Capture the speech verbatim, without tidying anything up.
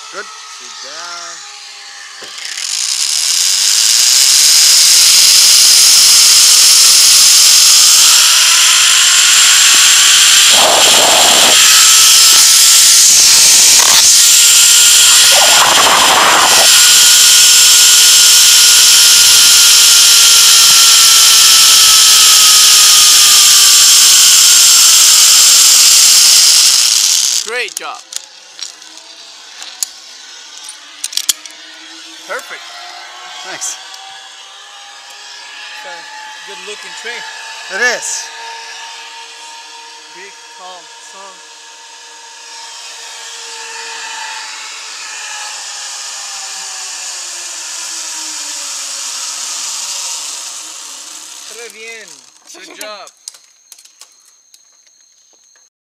Good. Sit down. Great job. Perfect. Thanks. It's a good looking train. It is. Big, tall, strong. Très bien. Good job.